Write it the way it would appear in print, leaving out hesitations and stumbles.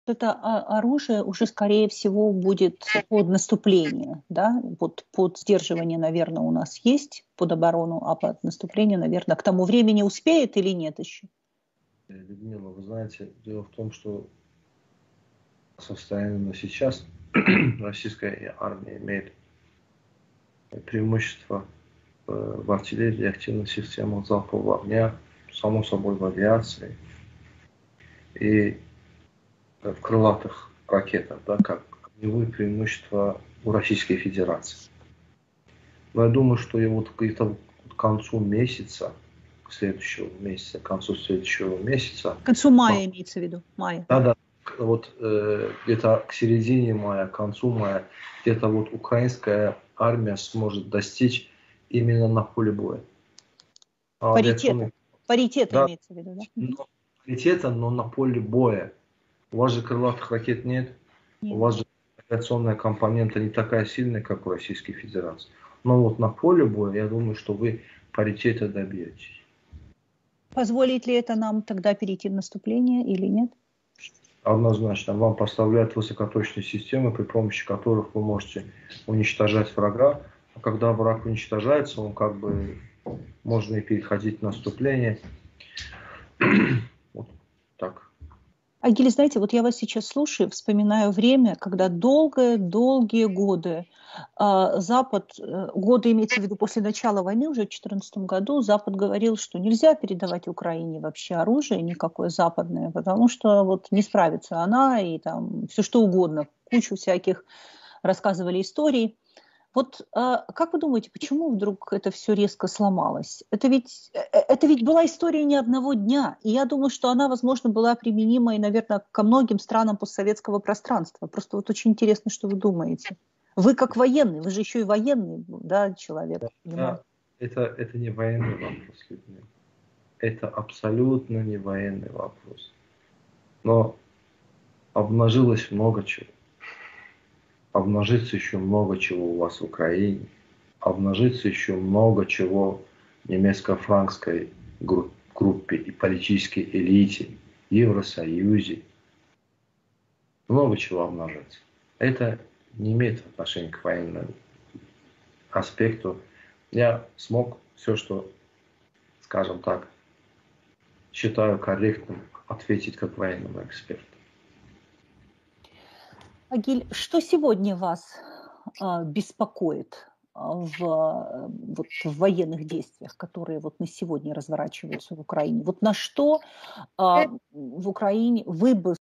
Это оружие уже, скорее всего, будет под наступление, да? Вот под сдерживание, наверное, у нас есть, под оборону, а под наступление, наверное, к тому времени успеет или нет еще? Людмила, вы знаете, дело в том, что состояние сейчас российская армия имеет преимущество в артиллерии, активных системах залпового огня, само собой в авиации и в крылатых ракетах, да, как огневые преимущества у Российской Федерации. Но я думаю, что и вот где-то к концу месяца, к концу следующего месяца, К концу мая имеется в виду, мая. да, вот где-то к середине мая, к концу мая, где-то вот украинская армия сможет достичь именно на поле боя. Паритета. Паритета Да, имеется в виду, да? но, паритета, но на поле боя. У вас же крылатых ракет нет, у Нет. вас же авиационная компонента не такая сильная, как у Российской Федерации. Но вот на поле боя, я думаю, что вы паритета добьетесь. Позволит ли это нам тогда перейти в наступление или нет? Однозначно. Вам поставляют высокоточные системы, при помощи которых вы можете уничтожать врага. А когда враг уничтожается, он как бы можно и переходить в наступление. Вот так. Агиль, знаете, вот я вас сейчас слушаю, вспоминаю время, когда долгие годы Запад, годы имеется в виду после начала войны, уже в 2014 году, Запад говорил, что нельзя передавать Украине вообще оружие никакое западное, потому что вот не справится она и там все что угодно, кучу всяких рассказывали историй. Вот как вы думаете, почему вдруг это все резко сломалось? Это ведь была история не одного дня, и я думаю, что она, возможно, была применима и, наверное, ко многим странам постсоветского пространства. Просто вот очень интересно, что вы думаете. Вы как военный, вы же еще и военный, да, человек, понимаете? Это не военный вопрос, Людмила. Это абсолютно не военный вопрос. Но обнажилось много чего. Обнажится еще много чего у вас в Украине. Обнажится еще много чего в немецко-франкской группе и политической элите, Евросоюзе. Много чего обнажится. Это не имеет отношения к военному аспекту. Я смог все, что, скажем так, считаю корректным, ответить как военному эксперту. Агиль, что сегодня вас беспокоит вот, в военных действиях, которые вот на сегодня разворачиваются в Украине? Вот на что в Украине вы бы